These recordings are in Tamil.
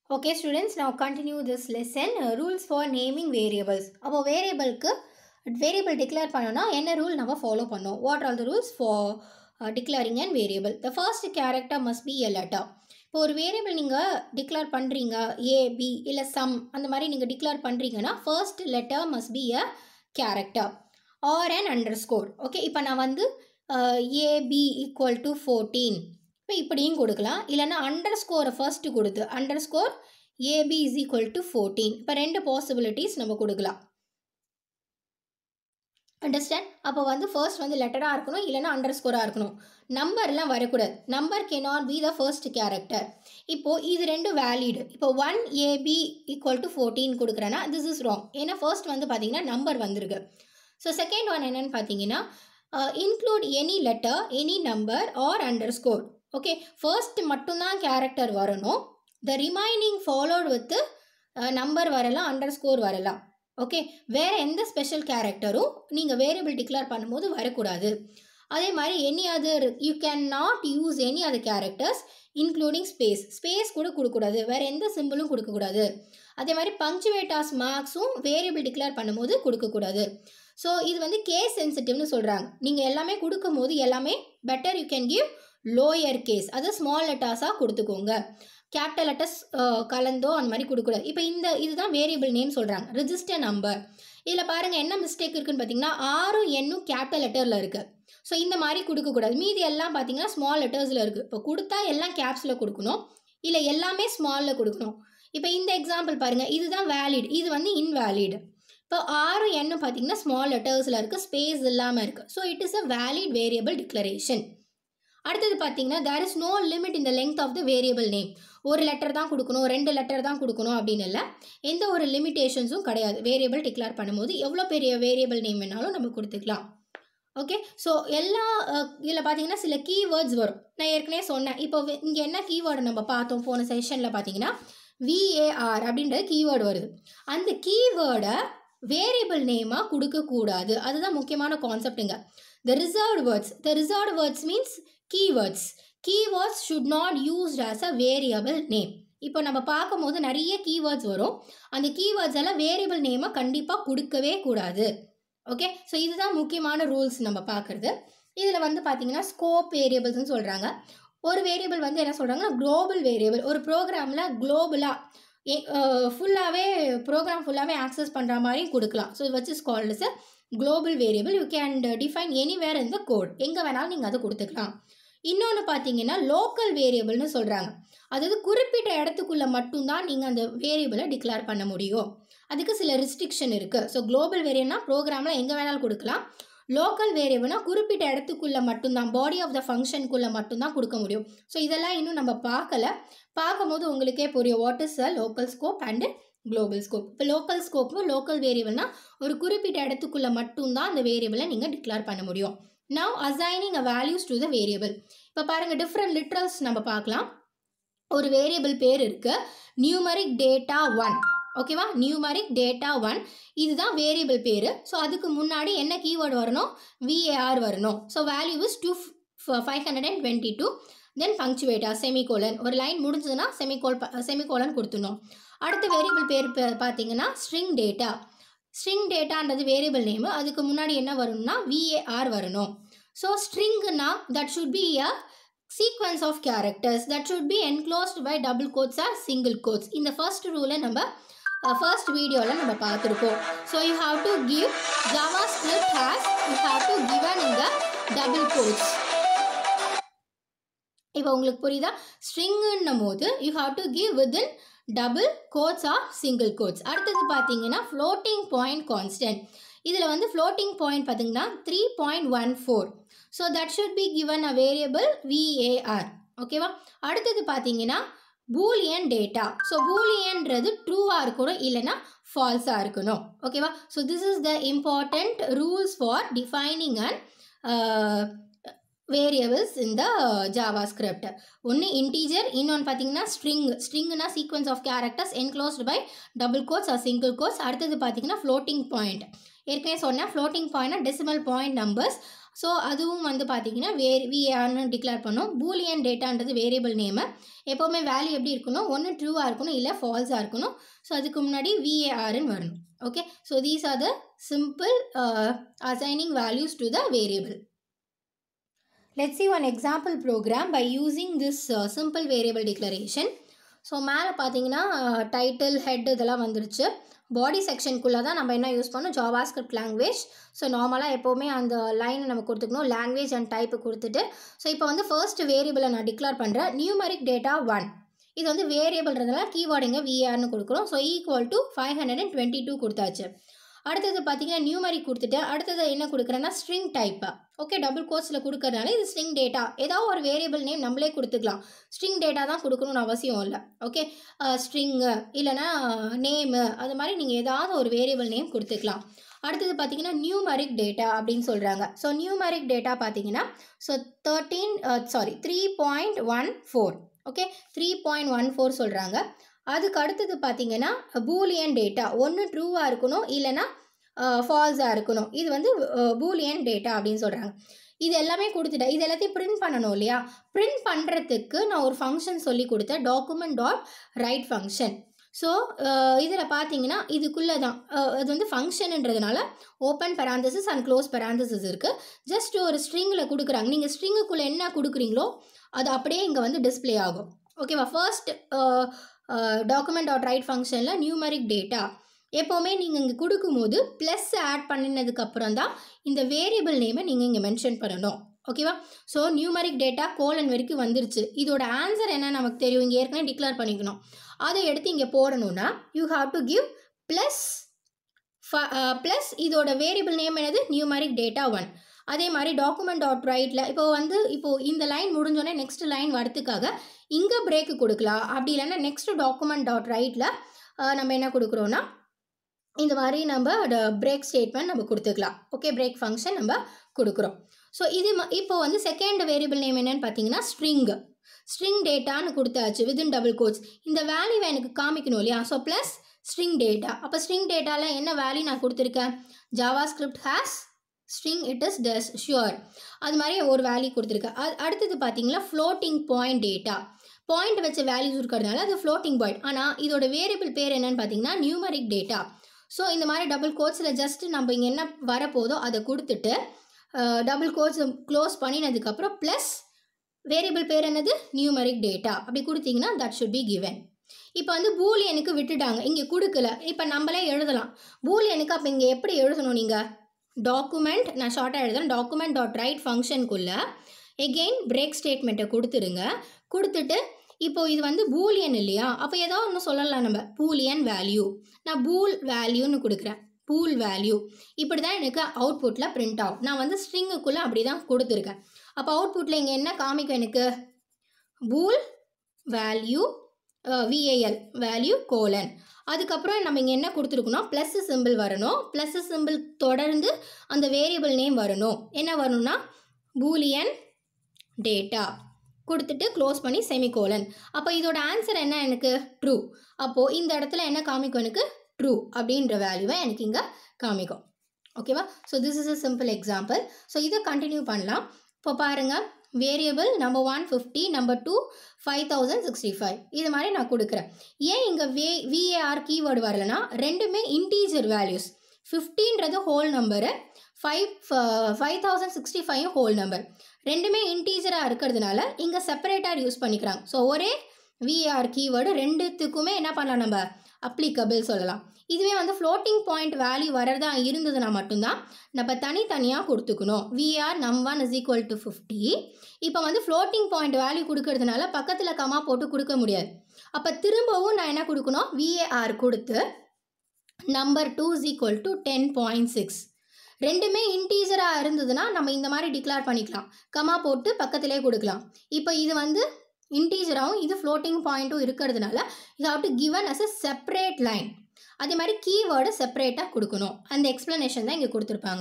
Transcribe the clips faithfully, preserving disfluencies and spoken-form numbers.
Okay students, now continue this lesson. Uh, rules for naming variables. அப்போ வேரியபிளுக்கு வேரியபிள் டிக்ளேர் பண்ணோன்னா என்ன ரூல் நம்ம ஃபாலோ பண்ணோம்? What are the rules for uh, declaring an variable? The first character must be a letter. இப்போ ஒரு வேரியபிள் நீங்கள் டிக்ளேர் பண்ணுறீங்க, ஏ பி இல்லை சம் அந்த மாதிரி நீங்கள் டிக்ளேர் பண்ணுறீங்கன்னா first letter must be a character or an underscore. Okay, இப்போ நான் வந்து ஏபி ஈக்குவல் டு ஃபோர்டீன் இப்போ இப்படியும் கொடுக்கலாம், இல்லைன்னா அண்டர் ஸ்கோரை ஃபர்ஸ்ட்டு கொடுத்து underscore AB is equal to fourteen. இப்போ ரெண்டு பாசிபிலிட்டிஸ் நம்ம கொடுக்கலாம். அண்டர்ஸ்டாண்ட்? அப்போ வந்து ஃபர்ஸ்ட் வந்து லெட்டராக இருக்கணும், இல்லைனா அண்டர் ஸ்கோராக இருக்கணும். நம்பர்லாம் வரக்கூடாது. Number cannot be the first character. இப்போது இது ரெண்டு வேலிடு. இப்போ one AB equal to fourteen கொடுக்குறேன்னா திஸ் இஸ் ராங். ஏன்னா ஃபர்ஸ்ட் வந்து பார்த்தீங்கன்னா நம்பர் வந்திருக்கு. ஸோ செகண்ட் ஒன் என்னென்னு பார்த்தீங்கன்னா include any letter any number or underscore. Okay, first மட்டும்தான் கேரக்டர் வரணும். The remaining followed with number வரலாம், அண்டர் ஸ்கோர் வரலாம். ஓகே, வேறு எந்த ஸ்பெஷல் கேரக்டரும் நீங்கள் வேரியபிள் டிக்ளேர் பண்ணும்போது வரக்கூடாது. அதே மாதிரி any other you can not use any other characters including space. Space கூட கொடுக்கக்கூடாது, வேறு எந்த சிம்பிளும் கொடுக்கக்கூடாது. அதே மாதிரி பங்க்சுவேட்டாஸ் மார்க்ஸும் வேரியபிள் டிக்ளேர் பண்ணும்போது கொடுக்கக்கூடாது. ஸோ இது வந்து கேஸ் சென்சிட்டிவ்னு சொல்கிறாங்க. நீங்கள் எல்லாமே கொடுக்கும் போது எல்லாமே better you can give lower case, அது ஸ்மால் லெட்டர்ஸாக கொடுத்துக்கோங்க. கேபிட்டல் லெட்டர்ஸ் கலந்தோ அந்த மாதிரி கொடுக்கூடாது. இப்போ இந்த இதுதான் வேரியபிள் நேம் சொல்கிறாங்க. Register number. இதில் பாருங்கள் என்ன மிஸ்டேக் இருக்குன்னு பார்த்தீங்கன்னா ஆறும் எண்ணும் கேபிட்டல் லெட்டரில் இருக்குது. ஸோ இந்த மாதிரி கொடுக்கக்கூடாது. மீதி எல்லாம் பார்த்தீங்கன்னா ஸ்மால் லெட்டர்ஸில் இருக்குது. இப்போ கொடுத்தா எல்லாம் கேப்ஸில் கொடுக்கணும், இல்லை எல்லாமே ஸ்மாலில் கொடுக்கணும். இப்போ இந்த எக்ஸாம்பிள் பாருங்கள், இதுதான் வேலிட், இது வந்து இன்வேலிட். இப்போ ஆறு எண்ணு பார்த்தீங்கன்னா ஸ்மால் லெட்டர்ஸில் இருக்குது, ஸ்பேஸ் இல்லாமல் இருக்குது. So it is a valid variable declaration. அடுத்தது பார்த்தீங்கன்னா there is no limit in the length of the variable name. ஒரு லெட்டர் தான் கொடுக்கணும், ரெண்டு லெட்டர் தான் கொடுக்கணும் அப்படின்னு இல்லை, எந்த ஒரு லிமிட்டேஷன்ஸும் கிடையாது. வேரியபிள் டிக்ளேர் பண்ணும்போது எவ்வளோ பெரிய வேரியபிள் நேம் வேணாலும் நம்ம கொடுத்துக்கலாம். ஓகே, ஸோ எல்லா இதில் பார்த்தீங்கன்னா சில கீவேர்ட்ஸ் வரும். நான் ஏற்கனவே சொன்னேன். இப்போ இங்கே என்ன கீவேர்டு நம்ம பார்த்தோம் போன செஷனில் பார்த்தீங்கன்னா விஏஆர் அப்படின்ற கீவேர்டு வருது. அந்த கீவேர்டை வேரியபிள் நேமாக கொடுக்கக்கூடாது. அதுதான் முக்கியமான கான்செப்டுங்க. The reserved words. The reserved words means keywords. Keywords should not used as a variable name. இப்போ நம்ம பார்க்கும் போது நிறைய கீவேர்ட்ஸ் வரும். அந்த கீவேர்ட்ஸ் எல்லாம் வேரியபிள் நேமை கண்டிப்பாக கொடுக்கவே கூடாது. ஓகே, ஸோ இதுதான் முக்கியமான ரூல்ஸ் நம்ம பார்க்குறது. இதில் வந்து பார்த்தீங்கன்னா ஸ்கோப் வேரியபிள்ஸ்னு சொல்கிறாங்க. ஒரு வேரியபிள் வந்து என்ன சொல்கிறாங்கன்னா குளோபல் வேரியபிள். ஒரு ப்ரோக்ராமில் குளோபலாக ஃபுல்லாகவே ப்ரோக்ராம் ஃபுல்லாகவே ஆக்சஸ் பண்ணுற மாதிரி கொடுக்கலாம். So which is called is a global variable. You can define anywhere in the code. எங்கே வேணாலும் நீங்கள் அதை கொடுத்துக்கலாம். இன்னொன்று பார்த்தீங்கன்னா லோக்கல் வேரியபிள்னு சொல்கிறாங்க. அதாவது குறிப்பிட்ட இடத்துக்குள்ளே மட்டும்தான் நீங்கள் அந்த வேரியபிளை டிக்ளேர் பண்ண முடியும். அதுக்கு சில ரெஸ்ட்ரிக்ஷன் இருக்குது. ஸோ குளோபல் வேரியபிள்னா ப்ரோக்ராமில் எங்கே வேணாலும் கொடுக்கலாம். லோக்கல் வேரியபிள்னா குறிப்பிட்ட இடத்துக்குள்ளே மட்டும்தான், பாடி ஆஃப் த ஃபங்க்ஷனுக்குள்ளே மட்டும்தான் கொடுக்க முடியும். ஸோ இதெல்லாம் இன்னும் நம்ம பார்க்கல. பார்க்கும்போது உங்களுக்கே புரியும் what is a local scope and global scope. இப்போ லோக்கல் ஸ்கோப்பும் லோக்கல் வேரியபிள்னா ஒரு குறிப்பிட்ட இடத்துக்குள்ளே மட்டும்தான் அந்த வேரியபிளை நீங்கள் டிக்ளேர் பண்ண முடியும். Now assigning a values to the variable. இப்போ பாருங்கள் டிஃப்ரெண்ட் லிட்ரல்ஸ் நம்ம பார்க்கலாம். ஒரு வேரியபிள் பேர் இருக்குது நியூமரிக் டேட்டா ஒன். ஓகேவா, நியூமரிக் டேட்டா ஒன் இதுதான் வேரியபிள் பேர். ஸோ அதுக்கு முன்னாடி என்ன கீவேர்டு வரணும்? விஏஆர் வரணும். So value is two five hundred and twenty two then பங்க்சுவேட்டா செமிகோலன். ஒரு லைன் முடிஞ்சதுன்னா செமிகோல் செமிகோலன் கொடுத்துடணும். அடுத்த வேரியபிள் பேர் பார்த்தீங்கன்னா ஸ்ட்ரிங் டேட்டா. ஸ்ட்ரிங் டேட்டான்றது வேரியபிள் நேமு. அதுக்கு முன்னாடி என்ன வரணும்னா விஏஆர் வரணும். ஸோ ஸ்ட்ரிங்னா that should be a sequence of characters that should be enclosed by double quotes or single quotes. இந்த ஃபர்ஸ்ட் ரூலை நம்ம ஃபர்ஸ்ட் வீடியோவில் நம்ம பார்த்துருக்கோம். So you have to give JavaScript has you have to given in the double quotes. இப்போ உங்களுக்கு புரியுதா? ஸ்ட்ரிங்குன்னும் போது you have to give within double quotes or single quotes. அடுத்தது பார்த்தீங்கன்னா ஃப்ளோட்டிங் பாயிண்ட் கான்ஸ்டன்ட். இதில் வந்து ஃப்ளோட்டிங் பாயிண்ட் பார்த்தீங்கன்னா three point one four. So that should be given a variable VAR. ஓகேவா, அடுத்தது பார்த்தீங்கன்னா பூலியன் டேட்டா. ஸோ பூலியன்றது ட்ரூவாக இருக்கணும், இல்லைன்னா ஃபால்ஸாக இருக்கணும். ஓகேவா, so this is the important rules for defining and variables இந்த ஜாவாஸ்கிரிப்ட். ஒன்று இன்டீஜர், இன்னொன்று பார்த்தீங்கன்னா ஸ்ட்ரிங். ஸ்ட்ரிங்னா sequence of characters enclosed by double quotes or single quotes. அடுத்தது பார்த்தீங்கன்னா ஃப்ளோட்டிங் பாயிண்ட். ஏற்கனவே சொன்னேன் ஃப்ளோட்டிங் பாயிண்ட்னா டெசிமல் பாயிண்ட் நம்பர்ஸ். ஸோ அதுவும் வந்து பார்த்தீங்கன்னா வே விஏஆர்னு டிக்ளேர் பண்ணோம். பூலியன் டேட்டான்றது வேரியபிள் நேமு. எப்போவுமே வேல்யூ எப்படி இருக்கணும், ஒன்று ட்ரூவாக இருக்கணும் இல்லை ஃபால்ஸாக இருக்கணும். ஸோ அதுக்கு முன்னாடி விஏஆர்னு வரணும். Okay, so these are the simple assigning values to the variable. Let's see one example program by using this uh, simple variable declaration. So மேலே பார்த்தீங்கன்னா டைட்டில் ஹெட் இதெல்லாம் வந்துருச்சு. பாடி செக்ஷனுக்குள்ளே தான் நம்ம என்ன யூஸ் பண்ணோம், ஜாவாஸ்கிரிப்ட் லாங்குவேஜ். ஸோ நார்மலாக எப்போவுமே அந்த லைனை நம்ம கொடுத்துக்கணும், லாங்குவேஜ் அண்ட் டைப்பு கொடுத்துட்டு. ஸோ இப்போ வந்து ஃபர்ஸ்ட் வேரியபிளை நான் டிக்ளேர் பண்ணுறேன், நியூமரிக் டேட்டா ஒன். இது வந்து வேரியபிள்ன்றதுனால கீவேர்டுங்க விஆர்னு கொடுக்குறோம். So equal to five hundred and twenty two கொடுத்தாச்சு. அடுத்தது பார்த்தீங்கன்னா நியூமரிக் கொடுத்துட்டு அடுத்தது என்ன கொடுக்குறேன்னா ஸ்ட்ரிங் டைப்பு. ஓகே, டபுள் கோட்ஸில் கொடுக்கறதுனால இது ஸ்ட்ரிங் டேட்டா. ஏதாவது ஒரு வேரியபிள் நேம் நம்மளே கொடுத்துக்கலாம், ஸ்ட்ரிங் டேட்டா தான் கொடுக்கணும்னு அவசியம் இல்லை. ஓகே, ஸ்ட்ரிங்கு இல்லைனா நேமு அது மாதிரி நீங்கள் ஏதாவது ஒரு வேரியபிள் நேம் கொடுத்துக்கலாம். அடுத்தது பார்த்தீங்கன்னா நியூமரிக் டேட்டா அப்படின்னு சொல்கிறாங்க. ஸோ நியூமரிக் டேட்டா பார்த்தீங்கன்னா so thirteen sorry three point one four okay three point one four சொல்கிறாங்க. அதுக்கு அடுத்தது பார்த்தீங்கன்னா பூலியன் டேட்டா, ஒன்று ட்ரூவாக இருக்கணும் இல்லைனா ஃபால்ஸாக இருக்கணும். இது வந்து பூலியன் டேட்டா அப்படின்னு சொல்கிறாங்க. இது எல்லாமே கொடுத்துட்டேன். இது எல்லாத்தையும் பிரிண்ட் பண்ணணும் இல்லையா, பிரிண்ட் பண்ணுறதுக்கு நான் ஒரு ஃபங்க்ஷன் சொல்லி கொடுத்தேன், document dot write function. So இதில் பார்த்தீங்கன்னா இதுக்குள்ளே தான் அது வந்து ஃபங்க்ஷனுன்றதுனால open parenthesis and close parenthesis இருக்குது. ஜஸ்ட் ஒரு ஸ்ட்ரிங்கில் கொடுக்குறாங்க, நீங்கள் ஸ்ட்ரிங்குக்குள்ளே என்ன கொடுக்குறீங்களோ அது அப்படியே இங்கே வந்து டிஸ்பிளே ஆகும். ஓகேவா, ஃபர்ஸ்ட் டாக்குமெண்ட் டாட் ரைட் ஃபங்க்ஷனில் நியூமரிக் டேட்டா எப்போவுமே நீங்கள் இங்கே கொடுக்கும்போது ப்ளஸ் ஆட் பண்ணினதுக்கப்புறம் தான் இந்த வேரியபிள் நேமை நீங்கள் இங்கே மென்ஷன் பண்ணணும். ஓகேவா, ஸோ நியூமரிக் டேட்டா கோலன் வரைக்கும் வந்துருச்சு. இதோட ஆன்சர் என்ன நமக்கு தெரியும், இங்கே ஏற்கனவே டிக்ளேர் பண்ணிக்கணும். அதை எடுத்து இங்கே போடணும்னா you have to give plus plus இதோட வேரியபிள் நேம் என்னது, நியூமரிக் டேட்டா ஒன். அதே மாதிரி டாக்குமெண்ட் டாட் ரைட்டில் இப்போ வந்து இப்போது இந்த லைன் முடிஞ்சோடனே நெக்ஸ்ட் லைன் வரத்துக்காக இங்கே பிரேக்கு கொடுக்கலாம். அப்படி இல்லைன்னா நெக்ஸ்ட் டாக்குமெண்ட் டாட் ரைட்டில் நம்ம என்ன கொடுக்குறோன்னா இந்த மாதிரி நம்ம பிரேக் ஸ்டேட்மெண்ட் நம்ம கொடுத்துக்கலாம். ஓகே, பிரேக் ஃபங்க்ஷன் நம்ம கொடுக்குறோம். ஸோ இது இப்போ வந்து செகண்ட் வேரியபிள் நேம் என்னன்னு பார்த்தீங்கன்னா ஸ்ட்ரிங்கு. ஸ்ட்ரிங் டேட்டான்னு கொடுத்தாச்சு வித்தின் டபுள் கோட்ஸ். இந்த வேல்யூவை எனக்கு காமிக்கணும் இல்லையா, ஸோ ப்ளஸ் ஸ்ட்ரிங் டேட்டா. அப்போ ஸ்ட்ரிங் டேட்டாவில் என்ன வேல்யூ நான் கொடுத்துருக்கேன், JavaScript has string it is does sure, அது மாதிரி ஒரு வேல்யூ கொடுத்துருக்கேன். அது அடுத்தது பார்த்தீங்கன்னா ஃப்ளோட்டிங் பாயிண்ட் டேட்டா. பாயிண்ட் வச்ச வேல்யூஸ் இருக்கிறதுனால அது ஃப்ளோட்டிங் பாயிண்ட். ஆனால் இதோட வேரியபிள் பேர் என்னன்னு பார்த்தீங்கன்னா நியூமரிக் டேட்டா. ஸோ இந்த மாதிரி டபுள் கோட்ஸில் ஜஸ்ட் நம்ம இங்கே என்ன வரப்போதோ அதை கொடுத்துட்டு டபுள் கோட்ஸ் க்ளோஸ் பண்ணினதுக்கப்புறம் ப்ளஸ் வேரியபிள் பேர் என்னது, நியூமரிக் டேட்டா அப்படி கொடுத்தீங்கன்னா தட் ஷுட் பி கிவன். இப்போ வந்து பூலியனுக்கு விட்டுட்டாங்க, இங்கே கொடுக்கல. இப்போ நம்மளே எழுதலாம் பூலியனுக்கு. அப்போ இங்கே எப்படி எழுதணும், நீங்கள் டாக்குமெண்ட், நான் ஷார்ட்டாக எழுதுறேன், டாக்குமெண்ட் டாட் ரைட் ஃபங்க்ஷனுக்குள்ளே எகெயின் பிரேக் ஸ்டேட்மெண்ட்டை கொடுத்துருங்க. கொடுத்துட்டு இப்போது இது வந்து பூலியன் இல்லையா, அப்போ ஏதோ ஒன்று சொல்லலாம் நம்ம, பூலியன் வேல்யூ. நான் பூல் வேல்யூன்னு கொடுக்குறேன், பூல் வேல்யூ. இப்படி தான் எனக்கு அவுட்புட்டில் பிரிண்ட் ஆகும். நான் வந்து ஸ்ட்ரிங்குக்குள்ளே அப்படி தான் கொடுத்துருக்கேன். அப்போ அவுட்புட்டில் இங்கே என்ன காமிக்கும் எனக்கு, bool value VAL value colon. அதுக்கப்புறம் நம்ம இங்கே என்ன கொடுத்துருக்கணும், ப்ளஸ் சிம்பிள் வரணும். ப்ளஸ் சிம்பிள் தொடர்ந்து அந்த வேரியபிள் நேம் வரணும். என்ன வரணும்னா பூலியன் டேட்டா கொடுத்துட்டு க்ளோஸ் பண்ணி செமிகோலன். அப்போ இதோட ஆன்சர் என்ன, எனக்கு ட்ரூ. அப்போது இந்த இடத்துல என்ன காமிக்கும், எனக்கு ட்ரூ அப்படின்ற வேல்யூவை எனக்கு இங்கே காமிக்கும். ஓகேவா, so this is a simple example. So இதை கண்டினியூ பண்ணலாம். இப்போ பாருங்கள், variable number one fifty, number two five thousand sixty five இது மாதிரி நான் கொடுக்குறேன். ஏன் இங்கே வே விஏஆர் கீவேர்டு வரலன்னா ரெண்டுமே இன்டீஜர் வேல்யூஸ். ஃபிஃப்டின்றது whole number, five five thousand sixty five whole number. ரெண்டுமே இன்டீஜராக இருக்கிறதுனால இங்கே செப்பரேட்டாக யூஸ் பண்ணிக்கிறாங்க. ஸோ ஒரே விஏஆர் கீவேர்டு ரெண்டுத்துக்குமே என்ன பண்ணலாம், நம்ம அப்ளிகபிள் சொல்லலாம். இதுவே வந்து ஃப்ளோட்டிங் பாயிண்ட் வேல்யூ வரதா இருந்ததுன்னா மட்டும்தான் நம்ம தனித்தனியாக கொடுத்துக்கணும். VAR num one is equal to fifty. இப்போ வந்து ஃப்ளோட்டிங் பாயிண்ட் வேல்யூ கொடுக்கறதுனால பக்கத்தில் கமா போட்டு கொடுக்க முடியாது. அப்போ திரும்பவும் நான் என்ன கொடுக்கணும், விஏஆர் கொடுத்து number two is equal to ten point six. ரெண்டுமே இன்டீஜராக இருந்ததுன்னா நம்ம இந்த மாதிரி டிக்ளேர் பண்ணிக்கலாம், கமா போட்டு பக்கத்திலே கொடுக்கலாம். இப்போ இது வந்து இன்டீஜராகவும் இது ஃப்ளோட்டிங் பாயிண்ட்டும் இருக்கிறதுனால you have to given as a separate line. அதே மாதிரி கீவேர்டு செப்பரேட்டாக கொடுக்கணும். அந்த எக்ஸ்ப்ளனேஷன் தான் இங்கே கொடுத்துருப்பாங்க.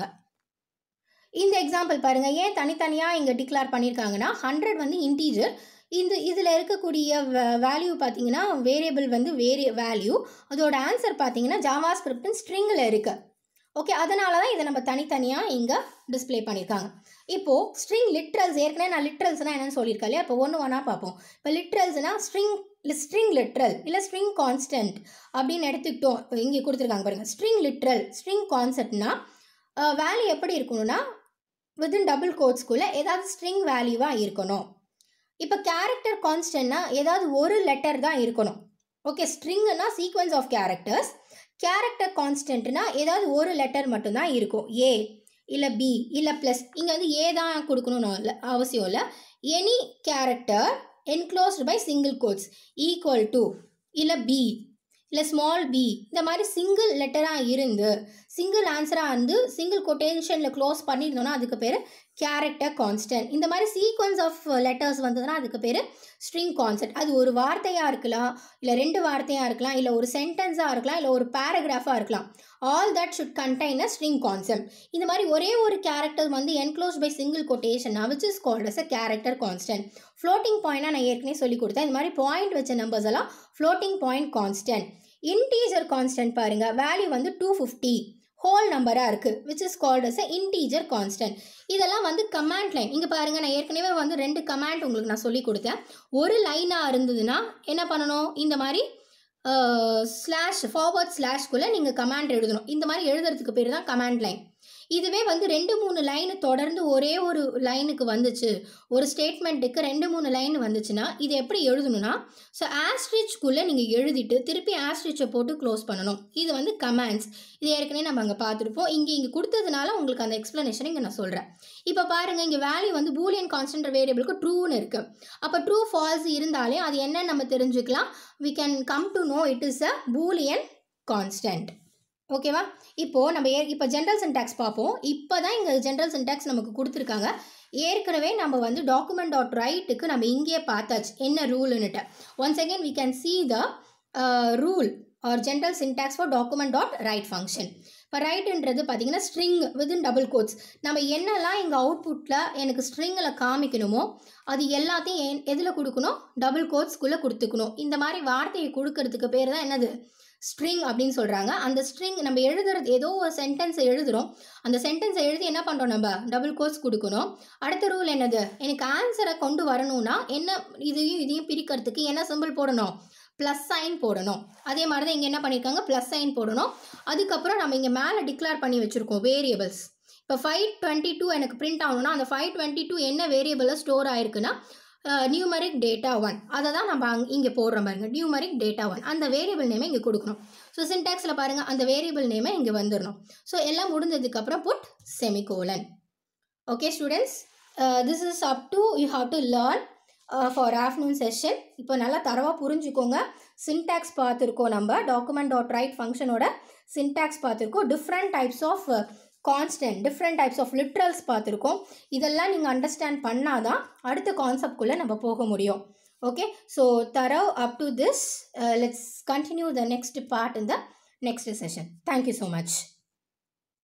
இந்த எக்ஸாம்பிள் பாருங்கள், ஏன் தனித்தனியாக இங்கே டிக்ளேர் பண்ணியிருக்காங்கன்னா ஹண்ட்ரட் வந்து இன்டீஜர், இந்த இதில் இருக்கக்கூடிய வேல்யூ பார்த்தீங்கன்னா வேரியபிள் வந்து வேரிய வேல்யூ, அதோட ஆன்சர் பார்த்தீங்கன்னா ஜாவாஸ்கிரிப்ட் ஸ்ட்ரிங்கில் இருக்குது. ஓகே, அதனால தான் இதை நம்ம தனித்தனியாக இங்கே டிஸ்பிளே பண்ணியிருக்காங்க. இப்போது ஸ்ட்ரிங் லிட்ரல்ஸ் ஏற்கனவே நான் லிட்ரல்ஸ்னால் என்னென்னு சொல்லியிருக்கேன் இல்லையா? இப்போ ஒன்று ஒன்றா பார்ப்போம். இப்போ லிட்ரல்ஸ்னால் ஸ்ட்ரிங் ஸ்ட்ரிங் லிட்ரல் இல்லை ஸ்ட்ரிங் கான்ஸ்டன்ட் அப்படின்னு எடுத்துக்கிட்டோம். இப்போ இங்கே கொடுத்துருக்காங்க பாருங்கள். ஸ்ட்ரிங் லிட்ரல் ஸ்ட்ரிங் கான்செப்ட்னா வேல்யூ எப்படி இருக்கணும்னா வித்தின் டபுள் கோட்ஸ்குள்ளே ஏதாவது ஸ்ட்ரிங் வேல்யூவாக இருக்கணும். இப்போ கேரக்டர் கான்ஸ்டன்ட்னா ஏதாவது ஒரு லெட்டர் தான் இருக்கணும். ஓகே, ஸ்ட்ரிங்குனா சீக்வன்ஸ் ஆஃப் கேரக்டர்ஸ். கேரக்டர் கான்ஸ்டன்ட்னா ஏதாவது ஒரு லெட்டர் மட்டும்தான் இருக்கும். ஏ இல்லை பி இல்லை ப்ளஸ். இங்கே வந்து ஏ தான் கொடுக்கணும்னு இல்லை, அவசியம் இல்லை. Any character enclosed by single quotes equal to இல்லை பி இல்லை ஸ்மால் பி இந்த மாதிரி சிங்கிள் லெட்டராக இருந்து சிங்கிள் ஆன்சராக இருந்து சிங்கிள் கொட்டேஷனில் க்ளோஸ் பண்ணியிருந்தோன்னா அதுக்கு பேர் கேரக்டர் கான்ஸ்டன்ட். இந்த மாதிரி சீக்வன்ஸ் ஆஃப் லெட்டர்ஸ் வந்ததுன்னா அதுக்கு பேர் ஸ்ட்ரிங் கான்செப்ட். அது ஒரு வார்த்தையாக இருக்கலாம், இல்லை ரெண்டு வார்த்தையாக இருக்கலாம், இல்லை ஒரு சென்டென்ஸாக இருக்கலாம், இல்லை ஒரு பேராகிராஃபாக இருக்கலாம். All that should contain a string concept. இந்த மாதிரி ஒரே ஒரு கேரக்டர் வந்து enclose by single quotation which is called as a character constant. Floating பாயிண்டாக நான் ஏற்கனவே சொல்லி கொடுத்தேன். இந்த மாதிரி பாயிண்ட் வச்ச நம்பர்ஸ் எல்லாம் floating point constant. Integer constant பாருங்கள், வேல்யூ வந்து டூ ஃபிஃப்டி ஹோல் நம்பராக இருக்குது which is called as a integer constant. இதெல்லாம் வந்து கமாண்ட் லைன். இங்கே பாருங்கள், நான் ஏற்கனவே வந்து ரெண்டு கமாண்ட் உங்களுக்கு நான் சொல்லி கொடுத்தேன். ஒரு லைனாக இருந்ததுன்னா என்ன பண்ணணும், இந்த மாதிரி ஸ்லாஷ் ஃபார்வர்ட் ஸ்லாஷ்குள்ளே நீங்கள் கமாண்ட் எழுதணும். இந்த மாதிரி எழுதுறதுக்கு பேர் தான் கமாண்ட் லைன். இதுவே வந்து ரெண்டு மூணு லைனு தொடர்ந்து ஒரே ஒரு லைனுக்கு வந்துச்சு, ஒரு ஸ்டேட்மெண்ட்டுக்கு ரெண்டு மூணு லைன் வந்துச்சுன்னா இது எப்படி எழுதணும்னா, ஸோ ஆஸ்ட்ரிச்குள்ளே நீங்கள் எழுதிட்டு திருப்பி ஆஸ்ட்ரிச்சை போட்டு க்ளோஸ் பண்ணணும். இது வந்து கமாண்ட்ஸ். இது ஏற்கனவே நம்ம அங்கே பார்த்துருப்போம். இங்கே இங்கே கொடுத்ததுனால உங்களுக்கு அந்த எக்ஸ்ப்ளனேஷன் இங்கே நான் சொல்கிறேன். இப்போ பாருங்கள், இங்கே வேல்யூ வந்து பூலியன் கான்ஸ்டன்ட் வேரியபிளுக்கு ட்ரூன்னு இருக்குது. அப்போ ட்ரூ ஃபால்ஸ் இருந்தாலே அது என்னன்னு நம்ம தெரிஞ்சுக்கலாம். we can come to know it is a boolean constant. ஓகேவா? இப்போது நம்ம ஏ இப்போ ஜென்ரல் சின்டாக்ஸ் பார்ப்போம். இப்போ தான் இங்கே ஜென்ரல் சின்டாக்ஸ் நமக்கு கொடுத்துருக்காங்க. ஏற்கனவே நம்ம வந்து டாக்குமெண்ட் டாட் ரைட்டுக்கு நம்ம இங்கேயே பார்த்தாச்சு என்ன ரூல்னுட்டு. Once again we can see the uh, rule or general syntax for document dot write function. இப்போ ரைட்டுன்றது பார்த்தீங்கன்னா ஸ்ட்ரிங் வித்தின் டபுள் கோட்ஸ். நம்ம என்னெல்லாம் இங்கே அவுட்புட்டில் எனக்கு ஸ்ட்ரிங்கில் காமிக்கணுமோ அது எல்லாத்தையும் என் எதில் கொடுக்கணும், டபுள் கோட்ஸ்குள்ளே கொடுத்துக்கணும். இந்த மாதிரி வார்த்தையை கொடுக்கறதுக்கு பேர் தான் என்னது, ஸ்ட்ரிங் அப்படின்னு சொல்கிறாங்க. அந்த ஸ்ட்ரிங் நம்ம எழுதுறது ஏதோ ஒரு சென்டென்ஸை எழுதுகிறோம், அந்த சென்டென்ஸை எழுதி என்ன பண்ணுறோம், நம்ம டபுள் கோட்ஸ் கொடுக்கணும். அடுத்த ரூல் என்னது, எனக்கு ஆன்சரை கொண்டு வரணும்னா என்ன, இதையும் இதையும் பிரிக்கிறதுக்கு என்ன சிம்பிள் போடணும், ப்ளஸ் சைன் போடணும். அதே மாதிரி தான் இங்கே என்ன பண்ணியிருக்காங்க, ப்ளஸ் சைன் போடணும். அதுக்கப்புறம் நம்ம இங்கே மேலே டிக்ளேர் பண்ணி வச்சுருக்கோம் வேரியபிள்ஸ். இப்போ ஃபைவ் டுவெண்ட்டி டூ எனக்கு பிரிண்ட் ஆகணும்னா அந்த ஃபைவ் டுவெண்ட்டி டூ என்ன வேரியபிளில் ஸ்டோர் ஆயிருக்குன்னா நியூமரிக் டேட்டா ஒன். அதை தான் நம்ம அங்கே இங்கே போடுறோம் பாருங்கள், நியூமரிக் டேட்டா ஒன். அந்த வேரியபிள் நேமை இங்கே கொடுக்கணும். ஸோ சின்டாக்ஸில் பாருங்கள், அந்த வேரியபிள் நேமை இங்கே வந்துடணும். ஸோ எல்லாம் முடிஞ்சதுக்கப்புறம் put semicolon. Okay students, this is up to you have to learn for afternoon session. இப்போ நல்லா தரவாக புரிஞ்சுக்கோங்க. சின்டாக்ஸ் பார்த்துருக்கோம், நம்ம டாக்குமெண்ட் டாட் ரைட் ஃபங்க்ஷனோட சின்டாக்ஸ் பார்த்துருக்கோம். Different types of constant, different types of literals பார்த்துருக்கோம். இதெல்லாம் நீங்கள் அண்டர்ஸ்டாண்ட் பண்ணால் தான் அடுத்த கான்செப்ட்குள்ளே நம்ம போக முடியும். Okay, so thorough up to this, let's continue the next part in the next session. Thank you so much.